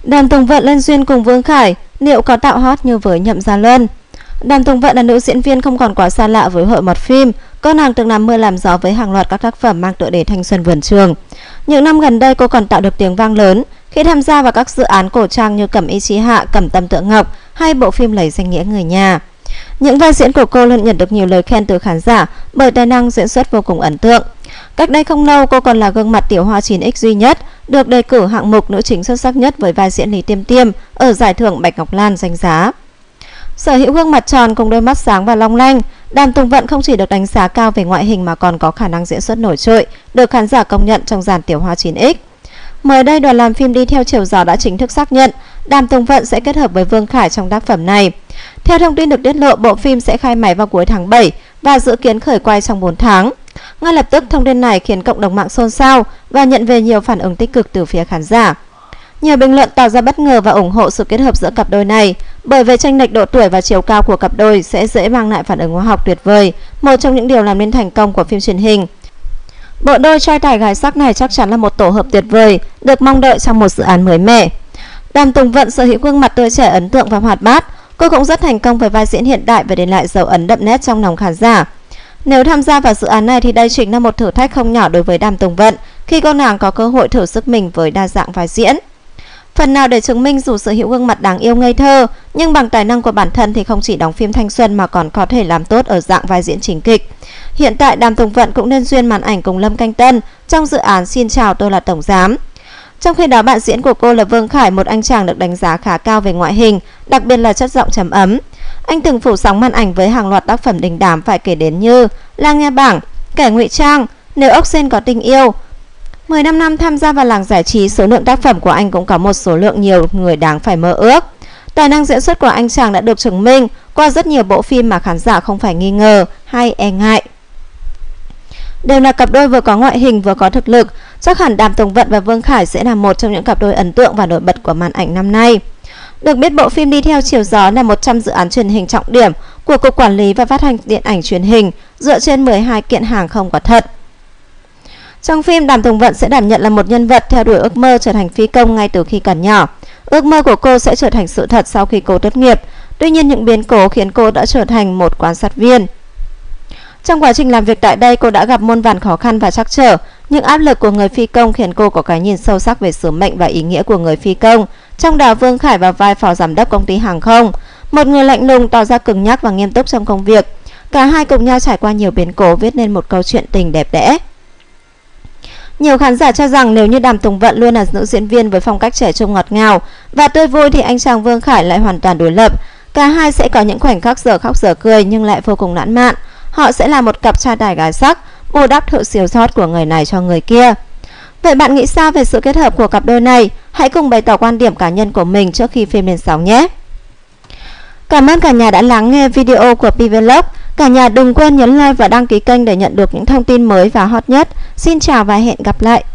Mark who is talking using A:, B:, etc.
A: Đàm Tùng Vận lên duyên cùng Vương Khải, liệu có tạo hot như với Nhậm Gia Luân? Đàm Tùng Vận là nữ diễn viên không còn quá xa lạ với hội mật phim. Cô nàng từng làm mưa làm gió với hàng loạt các tác phẩm mang tựa đề thanh xuân vườn trường. Những năm gần đây cô còn tạo được tiếng vang lớn khi tham gia vào các dự án cổ trang như Cẩm Y Chí Hạ, Cẩm Tâm Tượng Ngọc hay bộ phim lấy danh nghĩa người nhà. Những vai diễn của cô luôn nhận được nhiều lời khen từ khán giả bởi tài năng diễn xuất vô cùng ấn tượng. Cách đây không lâu, cô còn là gương mặt tiểu hoa 9X duy nhất được đề cử hạng mục nữ chính xuất sắc nhất với vai diễn Lý Tiêm Tiêm ở giải thưởng Bạch Ngọc Lan danh giá. Sở hữu gương mặt tròn cùng đôi mắt sáng và long lanh, Đàm Tùng Vận không chỉ được đánh giá cao về ngoại hình mà còn có khả năng diễn xuất nổi trội, được khán giả công nhận trong dàn tiểu hoa 9X. Mới đây, đoàn làm phim Đi Theo Chiều Gió đã chính thức xác nhận Đàm Tùng Vận sẽ kết hợp với Vương Khải trong tác phẩm này. Theo thông tin được tiết lộ, bộ phim sẽ khai máy vào cuối tháng 7 và dự kiến khởi quay trong 4 tháng. Ngay lập tức, thông tin này khiến cộng đồng mạng xôn xao và nhận về nhiều phản ứng tích cực từ phía khán giả. Nhiều bình luận tỏ ra bất ngờ và ủng hộ sự kết hợp giữa cặp đôi này, bởi về chênh lệch độ tuổi và chiều cao của cặp đôi sẽ dễ mang lại phản ứng hóa học tuyệt vời, một trong những điều làm nên thành công của phim truyền hình. Bộ đôi trai tài gái sắc này chắc chắn là một tổ hợp tuyệt vời, được mong đợi trong một dự án mới mẻ. Đàm Tùng Vận sở hữu gương mặt tươi trẻ ấn tượng và hoạt bát. Cô cũng rất thành công với vai diễn hiện đại và để lại dấu ấn đậm nét trong lòng khán giả. Nếu tham gia vào dự án này thì đây chính là một thử thách không nhỏ đối với Đàm Tùng Vận khi cô nàng có cơ hội thử sức mình với đa dạng vai diễn. Phần nào để chứng minh dù sở hữu gương mặt đáng yêu ngây thơ, nhưng bằng tài năng của bản thân thì không chỉ đóng phim thanh xuân mà còn có thể làm tốt ở dạng vai diễn chính kịch. Hiện tại Đàm Tùng Vận cũng nên duyên màn ảnh cùng Lâm Canh Tân trong dự án Xin Chào Tôi Là Tổng Giám. Trong khi đó, bạn diễn của cô là Vương Khải, một anh chàng được đánh giá khá cao về ngoại hình, đặc biệt là chất giọng trầm ấm. Anh từng phủ sóng màn ảnh với hàng loạt tác phẩm đình đám phải kể đến như Lang Nha Bảng, Kẻ Ngụy Trang, Nếu Ốc Sên Có Tình Yêu. 15 năm tham gia vào làng giải trí, số lượng tác phẩm của anh cũng có một số lượng nhiều người đáng phải mơ ước. Tài năng diễn xuất của anh chàng đã được chứng minh qua rất nhiều bộ phim mà khán giả không phải nghi ngờ hay e ngại. Đều là cặp đôi vừa có ngoại hình vừa có thực lực, chắc hẳn Đàm Tùng Vận và Vương Khải sẽ là một trong những cặp đôi ấn tượng và nổi bật của màn ảnh năm nay. Được biết, bộ phim Đi Theo Chiều Gió là một trong dự án truyền hình trọng điểm của Cục Quản lý và Phát hành Điện ảnh Truyền hình dựa trên 12 kiện hàng không có thật. Trong phim, Đàm Tùng Vận sẽ đảm nhận là một nhân vật theo đuổi ước mơ trở thành phi công ngay từ khi còn nhỏ. Ước mơ của cô sẽ trở thành sự thật sau khi cô tốt nghiệp. Tuy nhiên, những biến cố khiến cô đã trở thành một quan sát viên. Trong quá trình làm việc tại đây, cô đã gặp muôn vàn khó khăn và trắc trở. Những áp lực của người phi công khiến cô có cái nhìn sâu sắc về sứ mệnh và ý nghĩa của người phi công. Trong đó, Vương Khải vào vai phó giám đốc công ty hàng không, một người lạnh lùng, tỏ ra cứng nhắc và nghiêm túc trong công việc. Cả hai cùng nhau trải qua nhiều biến cố, viết nên một câu chuyện tình đẹp đẽ. Nhiều khán giả cho rằng nếu như Đàm Tùng Vận luôn là nữ diễn viên với phong cách trẻ trung ngọt ngào và tươi vui thì anh chàng Vương Khải lại hoàn toàn đối lập. Cả hai sẽ có những khoảnh khắc giờ khóc giờ cười nhưng lại vô cùng lãng mạn. Họ sẽ là một cặp trai tài gái sắc, bù đắp sự siêu sót của người này cho người kia. Vậy bạn nghĩ sao về sự kết hợp của cặp đôi này? Hãy cùng bày tỏ quan điểm cá nhân của mình trước khi phim lên sóng nhé. Cảm ơn cả nhà đã lắng nghe video của Pvlog. Cả nhà đừng quên nhấn like và đăng ký kênh để nhận được những thông tin mới và hot nhất. Xin chào và hẹn gặp lại.